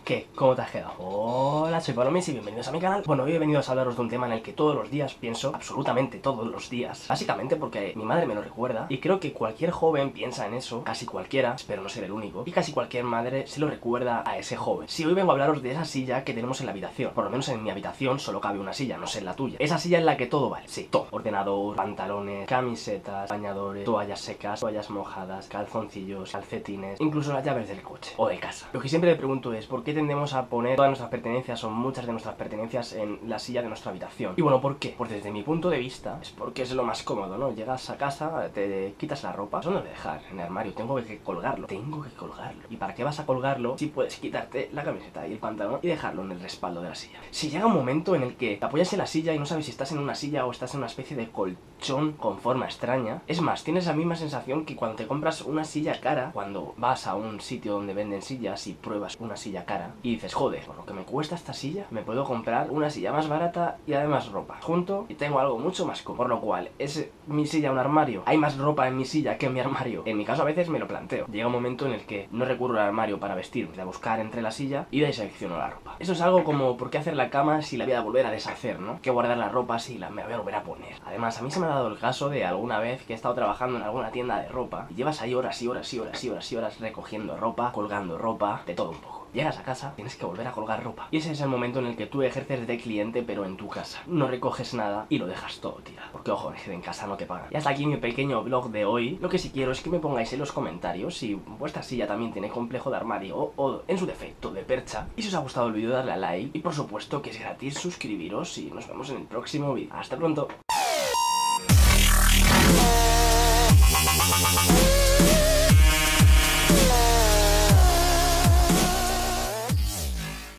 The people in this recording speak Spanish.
¿Qué? ¿Cómo te has quedado? Hola, soy Palomis y bienvenidos a mi canal. Bueno, hoy he venido a hablaros de un tema en el que todos los días pienso, absolutamente todos los días. Básicamente porque mi madre me lo recuerda y creo que cualquier joven piensa en eso, casi cualquiera, espero no ser el único, y casi cualquier madre se lo recuerda a ese joven. Sí, hoy vengo a hablaros de esa silla que tenemos en la habitación. Por lo menos en mi habitación solo cabe una silla, no sé en la tuya. Esa silla en la que todo vale, sí, todo. Ordenador, pantalones, camisetas, bañadores, toallas secas, toallas mojadas, calzoncillos, calcetines, incluso las llaves del coche o de casa. Lo que siempre me pregunto es, ¿por qué tendemos a poner todas nuestras pertenencias o muchas de nuestras pertenencias en la silla de nuestra habitación? Y bueno, ¿por qué? Pues desde mi punto de vista es porque es lo más cómodo, ¿no? Llegas a casa, te quitas la ropa, eso no lo dejar en el armario, tengo que colgarlo, ¿Y para qué vas a colgarlo si puedes quitarte la camiseta y el pantalón y dejarlo en el respaldo de la silla? Si llega un momento en el que te apoyas en la silla y no sabes si estás en una silla o estás en una especie de colchón con forma extraña, es más, tienes la misma sensación que cuando te compras una silla cara, cuando vas a un sitio donde venden sillas y pruebas una silla cara y dices, joder, por lo que me cuesta esta silla, me puedo comprar una silla más barata y además ropa junto y tengo algo mucho más cómodo. Por lo cual, ¿es mi silla un armario? ¿Hay más ropa en mi silla que en mi armario? En mi caso a veces me lo planteo. Llega un momento en el que no recurro al armario para vestir, de buscar entre la silla y de ahí selecciono la ropa. Eso es algo como, ¿por qué hacer la cama si la voy a volver a deshacer, no? ¿Qué guardar la ropa si me voy a volver a poner? Además, a mí se me ha dado el caso de alguna vez que he estado trabajando en alguna tienda de ropa y llevas ahí horas y horas y horas y horas y horas recogiendo ropa, colgando ropa, de todo un poco. Llegas a casa, tienes que volver a colgar ropa. Y ese es el momento en el que tú ejerces de cliente, pero en tu casa. No recoges nada y lo dejas todo tirado. Porque ojo, es que en casa no te pagan. Y hasta aquí mi pequeño vlog de hoy. Lo que sí quiero es que me pongáis en los comentarios si vuestra silla también tiene complejo de armario o en su defecto de percha. Y si os ha gustado el vídeo, darle a like. Y por supuesto que es gratis suscribiros y nos vemos en el próximo vídeo. Hasta pronto.